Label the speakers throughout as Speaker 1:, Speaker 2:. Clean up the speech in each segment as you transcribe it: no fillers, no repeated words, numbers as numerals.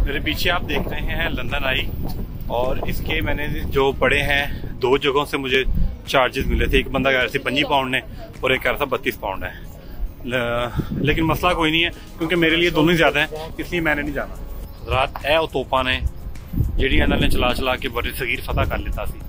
Speaker 1: मेरे पीछे आप देख रहे हैं लंदन आई, और इसके मैंने जो पढ़े हैं दो जगहों से मुझे चार्जेस मिले थे। एक बंदा कह रहा था 25 पाउंड ने और एक कह रहा था 32 पाउंड है। लेकिन मसला कोई नहीं है क्योंकि मेरे लिए दोनों ही ज़्यादा हैं, इसलिए मैंने नहीं जाना। रात ए तोपा ने जी इन्होंने चला चला के बड़े सगीर फतह कर लेता सी।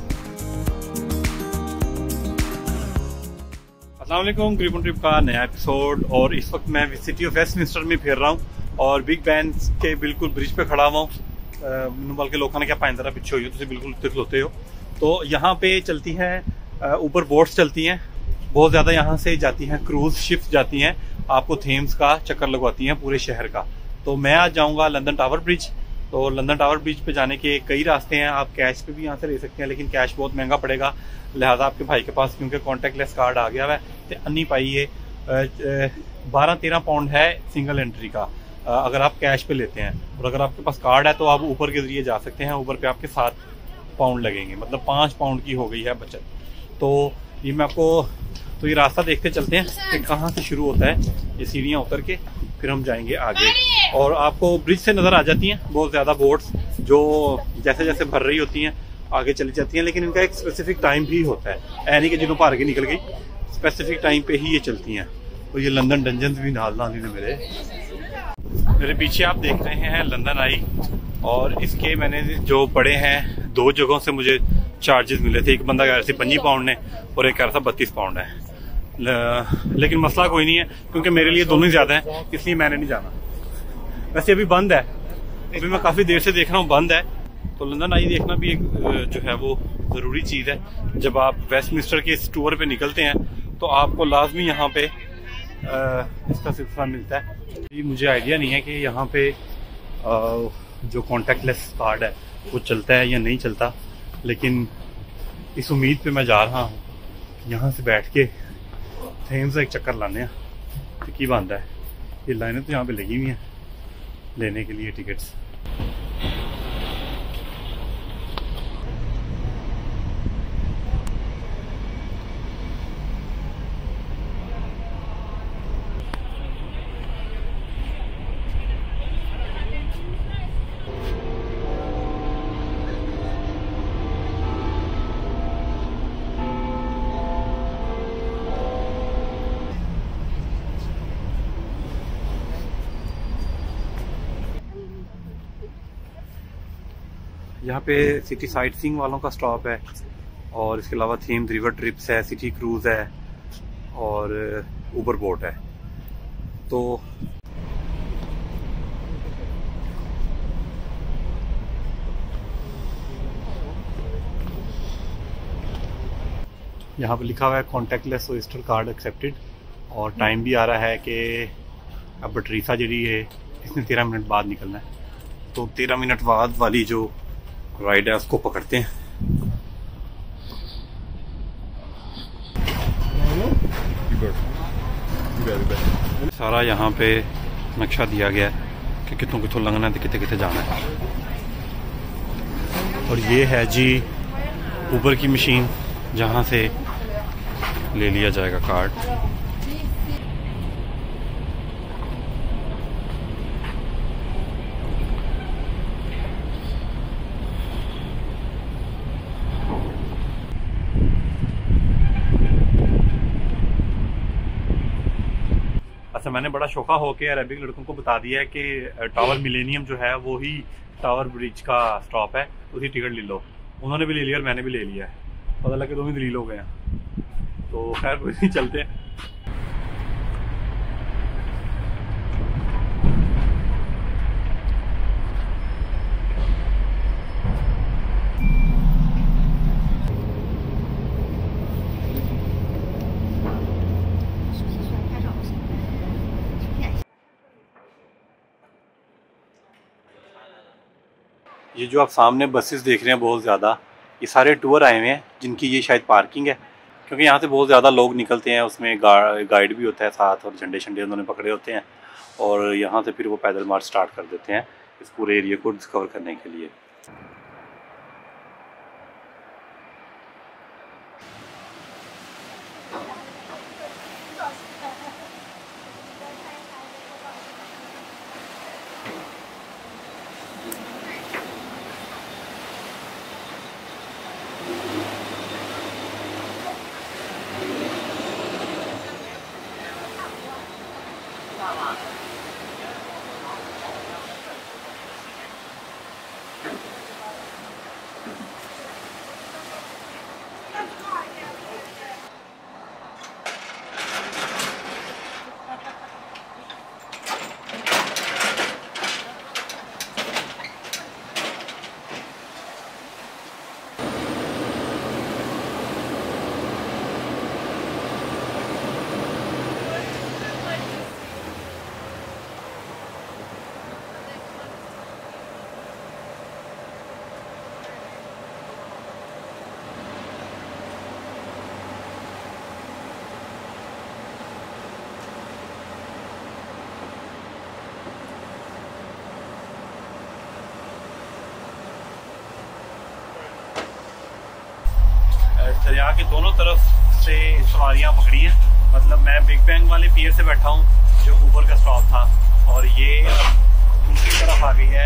Speaker 1: अस्सलाम वालेकुम, ग्रीबन ट्रिप का नया एपिसोड। और इस वक्त मैं सिटी ऑफ वेस्टमिंस्टर में फिर रहा हूँ और बिग बैन के बिल्कुल ब्रिज पे खड़ा हुआ हूँ। बल्कि लोगों ने क्या पाइन जरा पीछे हुई हो, तुम बिल्कुल दिखलोते हो। तो यहाँ पे चलती हैं ऊपर बोट्स चलती हैं, बहुत ज़्यादा यहाँ से जाती हैं, क्रूज शिप्स जाती हैं, आपको थेम्स का चक्कर लगवाती हैं पूरे शहर का। तो मैं आज जाऊँगा लंदन टावर ब्रिज। तो लंदन टावर ब्रिज पे जाने के कई रास्ते हैं, आप कैश पे भी यहाँ से ले सकते हैं, लेकिन कैश बहुत महंगा पड़ेगा। लिहाजा आपके भाई के पास क्योंकि कॉन्टैक्टलेस कार्ड आ गया है तो अन्नी पाई ये 12-13 पाउंड है सिंगल एंट्री का अगर आप कैश पे लेते हैं। और अगर आपके पास कार्ड है तो आप ऊबर के जरिए जा सकते हैं। ऊबर पे आपके 7 पाउंड लगेंगे, मतलब 5 पाउंड की हो गई है बचत। तो ये मैं आपको तो ये रास्ता देखते चलते हैं कि कहाँ से शुरू होता है। ये सीढ़ियाँ उतर के फिर हम जाएंगे आगे, और आपको ब्रिज से नज़र आ जाती हैं बहुत ज़्यादा बोट्स जो जैसे जैसे भर रही होती हैं आगे चली जाती हैं। लेकिन इनका एक स्पेसिफिक टाइम भी होता है, ऐ नहीं कि जिन्हों भार के निकल गई, स्पेसिफिक टाइम पे ही ये चलती हैं। तो ये लंदन डंजन्स भी नाल ने मेरे पीछे आप देख रहे हैं लंदन आई, और इसके मैंने जो पढ़े हैं दो जगहों से मुझे चार्जेस मिले थे। एक बंदा कह रहा था 25 पाउंड ने और एक कह रहा था 32 पाउंड है। लेकिन मसला कोई नहीं है क्योंकि मेरे लिए दोनों ही ज़्यादा हैं, इसलिए मैंने नहीं जाना। वैसे अभी बंद है, अभी मैं काफ़ी देर से देख रहा हूँ बंद है। तो लंदन आई देखना भी एक जो है वो ज़रूरी चीज़ है। जब आप वेस्टमिंस्टर के इस टूर पे निकलते हैं तो आपको लाजमी यहाँ पे इसका सिलसिला मिलता है। ये मुझे आइडिया नहीं है कि यहाँ पे जो कॉन्टैक्टलेस कार्ड है वो चलता है या नहीं चलता, लेकिन इस उम्मीद पे मैं जा रहा हूँ यहाँ से बैठ के थेम्स एक चक्कर लाने की बांधा है। ये लाइनें तो यहाँ पे लगी हुई हैं लेने के लिए टिकट्स। यहाँ पे सिटी साइट सीइंग वालों का स्टॉप है, और इसके अलावा थेम्स रिवर ट्रिप्स है, सिटी क्रूज है और ऊबर बोट है। तो यहाँ पे लिखा हुआ है कॉन्टैक्टलेस ओयस्टर कार्ड एक्सेप्टेड, और टाइम भी आ रहा है कि अब बटरीसा जी है इसने 13 मिनट बाद निकलना है। तो 13 मिनट बाद वाली जो राइड है उसको पकड़ते हैं। सारा यहाँ पे नक्शा दिया गया है कि कितों कितों लंघना है, कितने कितने जाना है। और ये है जी ऊबर की मशीन जहाँ से ले लिया जाएगा कार्ड। अच्छा, मैंने बड़ा शौका होके अरबिक लड़कों को बता दिया है कि टावर मिलेनियम जो है वो ही टावर ब्रिज का स्टॉप है, उसी टिकट ले लो। उन्होंने भी ले लिया और मैंने भी ले लिया है, पता लगा दोनों दलील हो गए हैं। तो खैर कोई नहीं, चलते हैं। ये जो आप सामने बसेस देख रहे हैं बहुत ज़्यादा, ये सारे टूर आए हुए हैं जिनकी ये शायद पार्किंग है, क्योंकि यहाँ से बहुत ज़्यादा लोग निकलते हैं। उसमें गाइड भी होता है साथ, और झंडे शंडे उन्होंने पकड़े होते हैं, और यहाँ से फिर वो पैदल मार्च स्टार्ट कर देते हैं इस पूरे एरिया को डिस्कवर करने के लिए। दरिया के दोनों तरफ से सवारियाँ पकड़ी हैं। मतलब मैं बिग बैंग वाले पियर से बैठा हूँ जो ऊबर का स्टॉप था, और ये दूसरी तरफ आ गई है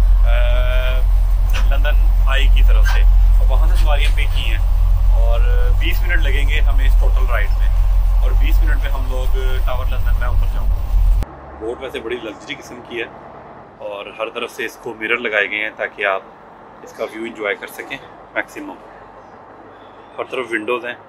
Speaker 1: लंदन आई की तरफ से, और वहाँ से सवारियाँ पे की हैं। और 20 मिनट लगेंगे हमें इस टोटल राइड में, और 20 मिनट में हम लोग टावर लंदन में उतर जाऊँगा। बोट वैसे बड़ी लग्जरी किस्म की है, और हर तरफ से इसको मिरर लगाए गए हैं ताकि आप इसका व्यू एंजॉय कर सकें मैक्सिमम। हर तरफ विंडोज़ हैं।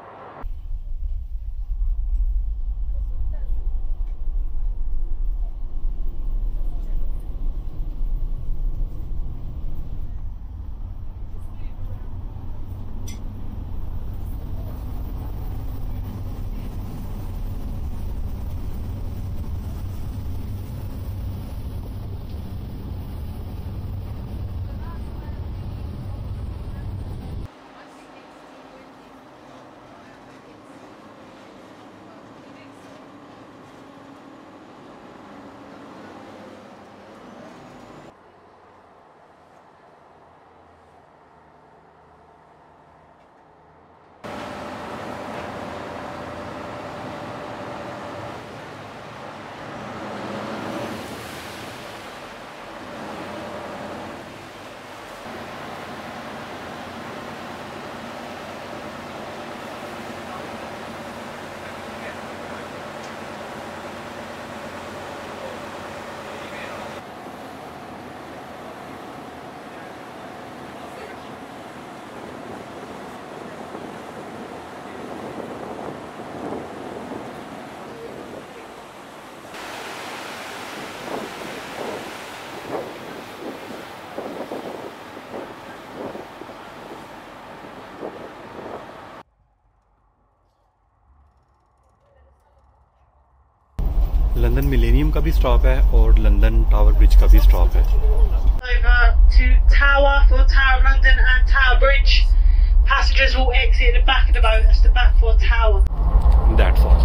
Speaker 1: लंदन मिलेनियम का भी स्टॉप है और लंदन टावर ब्रिज का भी स्टॉप है।
Speaker 2: Over to Tower for Tower of London and Tower Bridge. Passengers will exit at the back of the boat. That's the back for Tower.
Speaker 1: That's all.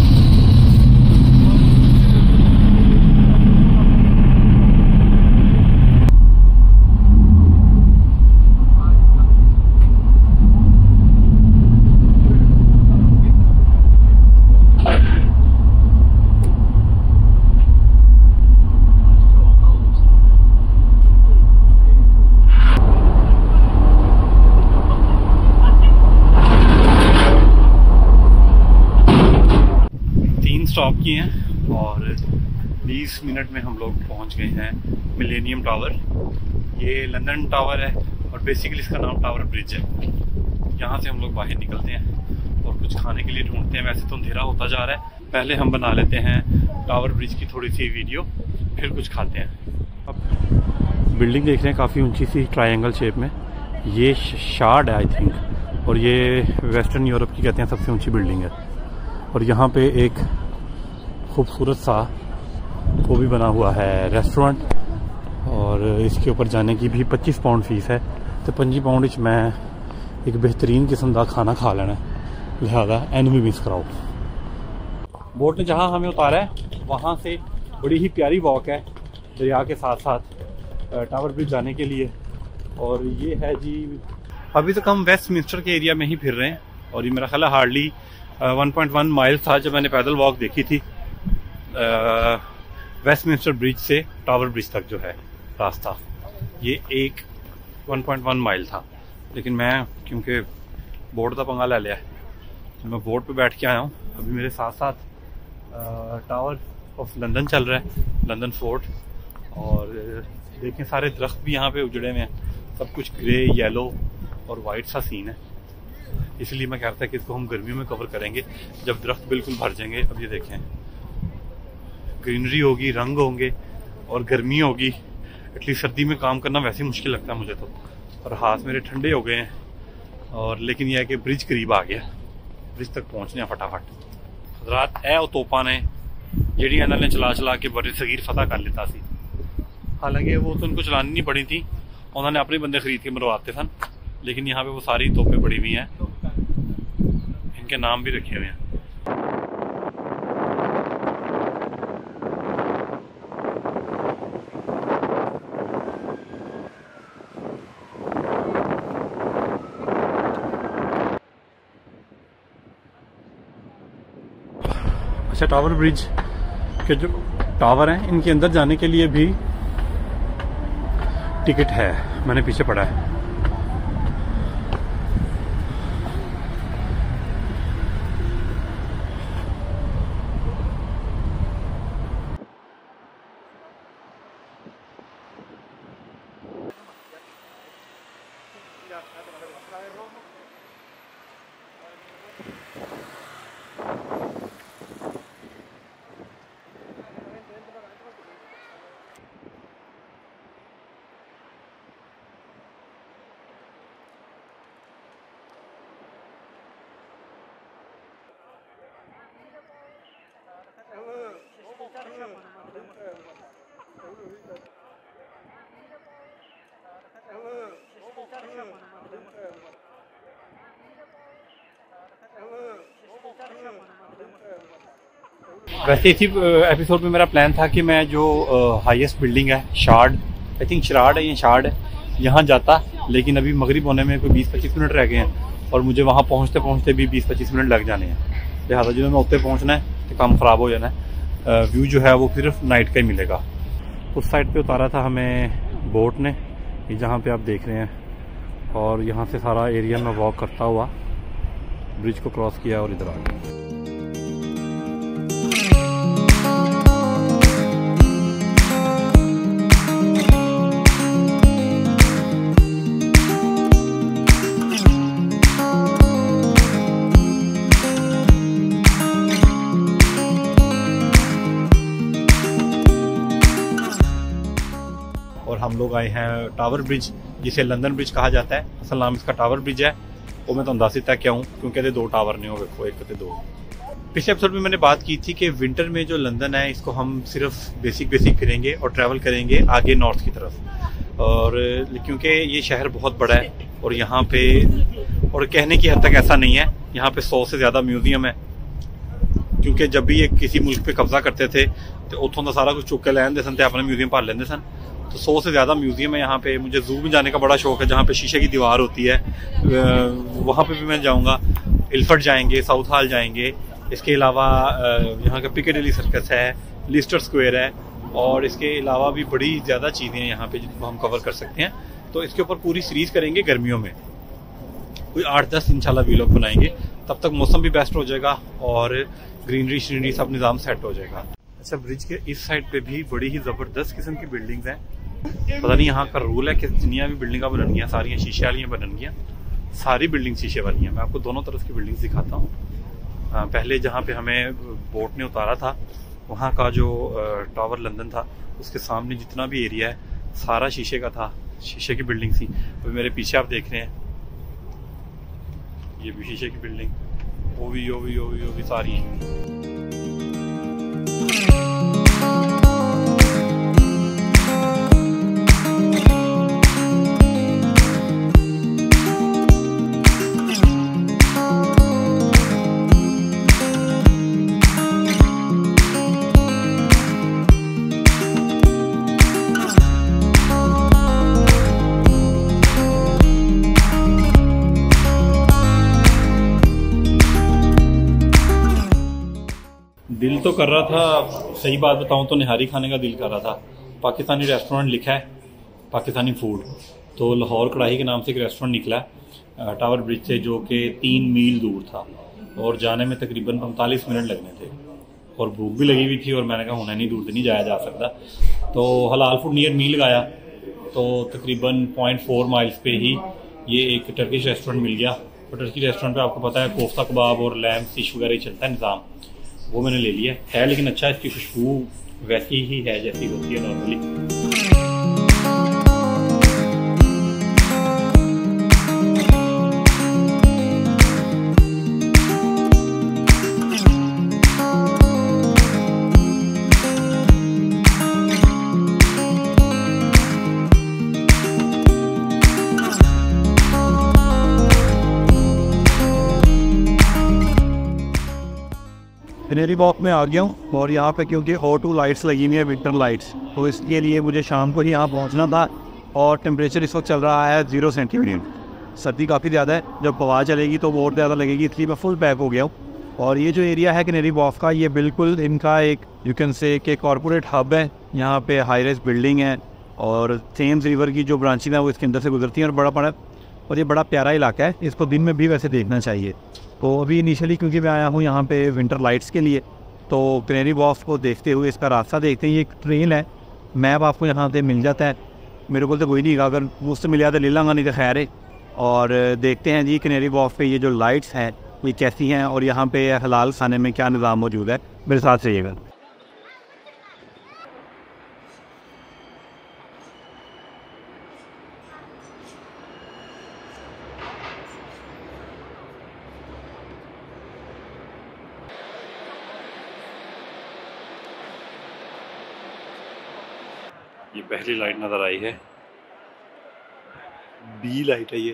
Speaker 1: Stop किए हैं और 20 minute में हम लोग पहुंच गए हैं मिलेनियम टावर। ये लंदन टावर है और बेसिकली इसका नाम टावर ब्रिज है। यहाँ से हम लोग बाहर निकलते हैं और कुछ खाने के लिए ढूंढते हैं। वैसे तो अंधेरा होता जा रहा है, पहले हम बना लेते हैं टावर ब्रिज की थोड़ी सी वीडियो, फिर कुछ खाते हैं। अब बिल्डिंग देख रहे हैं काफ़ी ऊंची सी ट्रायंगल शेप में। ये शार्ड है आई थिंक, और ये वेस्टर्न यूरोप की कहते हैं सबसे ऊंची बिल्डिंग है। और यहाँ पे एक खूबसूरत सा वो भी बना हुआ है रेस्टोरेंट, और इसके ऊपर जाने की भी 25 पाउंड फीस है। तो 25 पाउंड मैं एक बेहतरीन किस्म का खाना खा लेना, लिहाजा एन भी मिस कराओ। बोट ने जहाँ हमें उतारा है वहाँ से बड़ी ही प्यारी वॉक है दरिया के साथ साथ टावर ब्रिज जाने के लिए। और ये है जी, अभी तक हम वेस्टमिंस्टर के एरिया में ही फिर रहे हैं, और ये मेरा ख्याल है हार्डली 1.1 माइल था जब मैंने पैदल वॉक देखी थी वेस्टमिंस्टर ब्रिज से टावर ब्रिज तक जो है रास्ता, ये 1.1 माइल था। लेकिन मैं क्योंकि बोर्ड का पंगा ले लिया है तो मैं बोर्ड पे बैठ के आया हूँ। अभी मेरे साथ साथ टावर ऑफ लंदन चल रहा है, लंदन फोर्ट, और देखें सारे दरख्त भी यहाँ पे उजड़े हुए हैं, सब कुछ ग्रे येलो और वाइट सा सीन है। इसलिए मैं कहता कि इसको हम गर्मियों में कवर करेंगे जब दरख्त बिल्कुल भर जाएंगे। अब ये देखें ग्रीनरी होगी, रंग होंगे और गर्मी होगी। एटलीस्ट सर्दी में काम करना वैसे ही मुश्किल लगता है मुझे तो, और हाथ मेरे ठंडे हो गए हैं। और लेकिन यह है कि ब्रिज करीब आ गया, ब्रिज तक पहुँचने फटाफट। हजरात ए तोपा ने ਜਿਹੜੀ ਇਹਨਾਂ ਨੇ चला चला के बड़े सगीर फतह कर लेता सी। हालांकि वो तो उनको चलानी नहीं पड़ी थी, उन्होंने अपने बंदे खरीद के मरवाते सन। लेकिन यहाँ पे वो सारी तोपें पड़ी हुई हैं, इनके नाम भी रखे हुए हैं। अच्छा, टावर ब्रिज के जो टावर हैं इनके अंदर जाने के लिए भी टिकट है, मैंने पीछे पढ़ा है। वैसे इसी एपिसोड में मेरा प्लान था कि मैं जो हाईएस्ट बिल्डिंग है शार्ड, आई थिंक शराड है या शार्ड है, यहाँ जाता, लेकिन अभी मगरिब होने में कोई 20-25 मिनट रह गए हैं और मुझे वहाँ पहुँचते पहुँचते भी 20-25 मिनट लग जाने हैं। लिहाजा जो मैं उत्ते पहुँचना है तो काम ख़राब हो जाना है। व्यू जो है वो सिर्फ नाइट का ही मिलेगा। उस साइड पे उतारा था हमें बोट ने, जहाँ पे आप देख रहे हैं, और यहाँ से सारा एरिया में वॉक करता हुआ ब्रिज को क्रॉस किया और इधर आ गया। और हम लोग आए हैं टावर ब्रिज, जिसे लंदन ब्रिज कहा जाता है। असल नाम इसका टावर ब्रिज है। वो मैं तो दस दिता क्यों, क्योंकि दो टावर नहीं हो, देखो एक तो दो। पिछले एपिसोड में मैंने बात की थी कि विंटर में जो लंदन है इसको हम सिर्फ बेसिक फिरेंगे और ट्रैवल करेंगे आगे नॉर्थ की तरफ। और क्योंकि ये शहर बहुत बड़ा है और यहाँ पे, और कहने की हद तक ऐसा नहीं है, यहाँ पे 100 से ज़्यादा म्यूजियम है। क्योंकि जब भी ये किसी मुल्क पे कब्जा करते थे तो उतों का सारा कुछ चुक के लैंदे सन, अपने म्यूजियम भर लेंदे सन। तो 100 से ज़्यादा म्यूजियम है यहाँ पे। मुझे जू में जाने का बड़ा शौक है, जहाँ पे शीशे की दीवार होती है, वहाँ पे भी मैं जाऊँगा। इल्फर्ट जाएंगे, साउथ हॉल जाएंगे। इसके अलावा यहाँ का पिकेडिली सर्कस है, लिस्टर स्क्वायर है, और इसके अलावा भी बड़ी ज़्यादा चीज़ें हैं यहाँ पे जिनको हम कवर कर सकते हैं। तो इसके ऊपर पूरी सीरीज़ करेंगे गर्मियों में, कोई 8-10 इंशाल्लाह वीलॉग बनाएंगे। तब तक मौसम भी बेस्ट हो जाएगा और ग्रीनरी श्रीनरी सब निज़ाम सेट हो जाएगा। अच्छा, ब्रिज के इस साइड पे भी बड़ी ही ज़बरदस्त किस्म की बिल्डिंग्स हैं। पता नहीं यहाँ का रूल है कि जितनी भी बिल्डिंग बननियाँ सारियाँ शीशे वाली बननियाँ। सारी बिल्डिंग शीशे वाली हैं। मैं आपको दोनों तरफ की बिल्डिंग्स दिखाता हूँ। पहले जहाँ पे हमें बोट ने उतारा था, वहाँ का जो टावर लंदन था, उसके सामने जितना भी एरिया है सारा शीशे का था, शीशे की बिल्डिंग थी। अभी मेरे पीछे आप देख रहे हैं, ये भी शीशे की बिल्डिंग, वो भी सारी हैं। दिल तो कर रहा था, सही बात बताऊं तो निहारी खाने का दिल कर रहा था। पाकिस्तानी रेस्टोरेंट लिखा है, पाकिस्तानी फूड, तो लाहौर कढ़ाई के नाम से एक रेस्टोरेंट निकला टावर ब्रिज से, जो कि 3 मील दूर था और जाने में तकरीबन 45 मिनट लगने थे। और भूख भी लगी हुई थी और मैंने कहा होना नहीं, दूर तो नहीं जाया जा सकता। तो हलाल फूड नियर मी लगाया, तो तकरीबन 0.4 माइल्स पे ही ये एक टर्किश रेस्टोरेंट मिल गया। और टर्की रेस्टोरेंट पे आपको पता है कोफ्ता कबाब और लैम्ब फिश वगैरह ही चलता है निज़ाम, वो मैंने ले लिया है। लेकिन अच्छा, इसकी खुशबू वैसी ही है जैसी होती है नॉर्मली। कनेरी वॉक में आ गया हूँ और यहाँ पे क्योंकि O2 लाइट्स लगी हुई है, विंटर लाइट्स, तो इसके लिए मुझे शाम को ही यहाँ पहुँचना था। और टेम्परेचर इस वक्त चल रहा है 0 सेंटीग्रेड। सर्दी काफ़ी ज़्यादा है, जब हवा चलेगी तो और ज़्यादा लगेगी, इसलिए मैं फुल पैक हो गया हूँ। और ये जो एरिया है कैनरी वॉर्फ का, ये बिल्कुल इनका एक यू कैन से कि कॉरपोरेट हब है। यहाँ पे हाई राइज बिल्डिंग है और थेम्स रिवर की जो ब्रांचेज हैं वो इसके अंदर से गुजरती हैं और ये बड़ा प्यारा इलाका है। इसको दिन में भी वैसे देखना चाहिए। तो अभी इनिशियली क्योंकि मैं आया हूँ यहाँ पे विंटर लाइट्स के लिए, तो कैनरी वॉर्फ को देखते हुए इसका रास्ता देखते हैं। ये एक ट्रेन है, मैप आपको यहाँ पे मिल जाता है। मेरे को तो कोई नहीं, अगर मुझसे मिल जाता ले लाँगा, नहीं तो खैर है। और देखते हैं जी कैनरी वॉर्फ पे ये जो लाइट्स हैं ये कैसी हैं और यहाँ पे हलाल खाने में क्या निज़ाम मौजूद है। मेरे साथ रहिएगा। ये पहली लाइट नज़र आई है, बी लाइट है ये।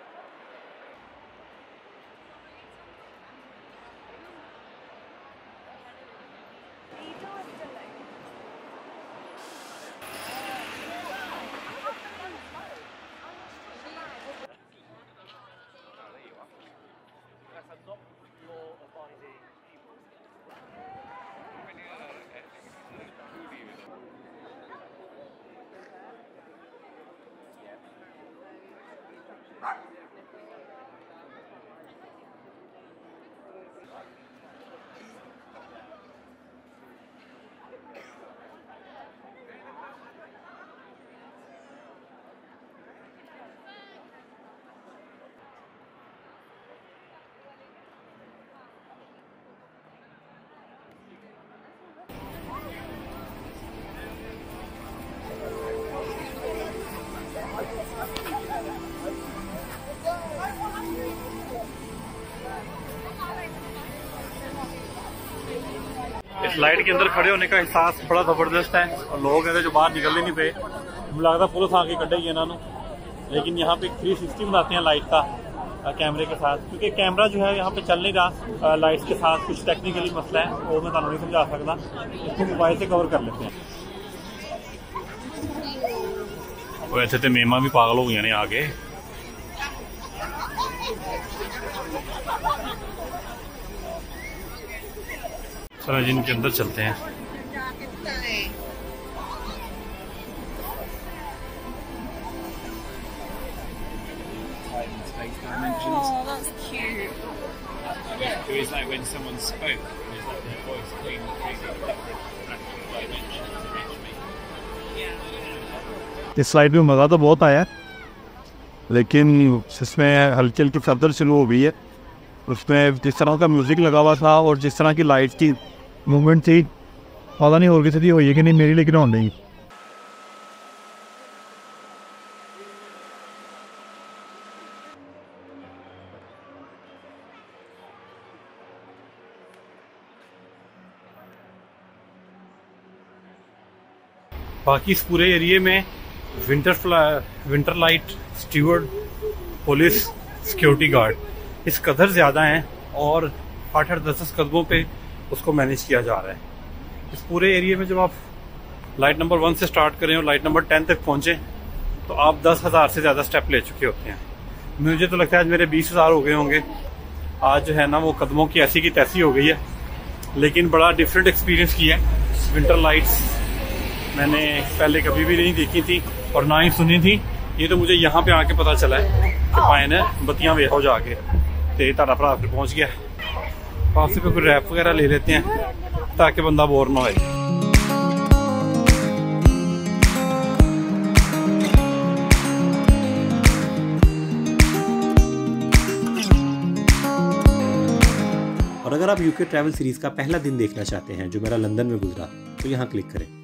Speaker 1: इस लाइट के अंदर खड़े होने का एहसास बड़ा जबरदस्त है और लोग हैं जो बाहर निकल नहीं पे, मुझे लगता पुलिस आके कटेगी इन्होंने। लेकिन यहाँ पे 360 बनाते हैं लाइट का कैमरे के साथ, क्योंकि कैमरा जो है यहाँ पे चल नहीं रहा लाइट्स के साथ। कुछ टेक्निकली मसला है वो मैं नहीं समझा सकता, इसको मोबाइल से कवर कर लेते हैं। वैसे तो मेमा भी पागल हो गया ने आगे। चलो जिनके अंदर चलते हैं।
Speaker 3: Oh, that's cute.
Speaker 4: It was like when someone spoke, it was like their voice came through different dimensions to reach me.
Speaker 1: इस स्लाइड में मज़ा तो बहुत आया, लेकिन इसमें हल्की हल्की सफदर शुरू हो गई है। उसमें जिस तरह का म्यूज़िक लगा हुआ था और जिस तरह की लाइट की मूवमेंट थी, पता नहीं और किसी की हुई है कि नहीं, मेरी लेकिन हो नहीं। बाकी इस पूरे एरिए में winter light steward, police, security guard इस कदर ज़्यादा हैं और 8-10 कदमों पे उसको मैनेज किया जा रहा है। इस पूरे एरिया में जब आप लाइट नंबर 1 से स्टार्ट करें और लाइट नंबर 10 तक पहुँचें तो आप 10,000 से ज़्यादा स्टेप ले चुके होते हैं। मुझे तो लगता है आज मेरे 20,000 हो गए होंगे। आज जो है ना वो कदमों की ऐसी की तैसी हो गई है, लेकिन बड़ा डिफरेंट एक्सपीरियंस किया है। विंटर लाइट्स मैंने पहले कभी भी नहीं देखी थी और ना ही सुनी थी। ये तो मुझे यहाँ पे आके पता चला है कि पाए ने बत्तियाँ वे हो जाके तो तारा भरा फिर पहुँच गया। वापसी पे कोई रैप वगैरह ले लेते हैं ताकि बंदा बोर ना होए।
Speaker 5: और अगर आप यूके ट्रैवल सीरीज का पहला दिन देखना चाहते हैं जो मेरा लंदन में गुजरा, तो यहाँ क्लिक करें।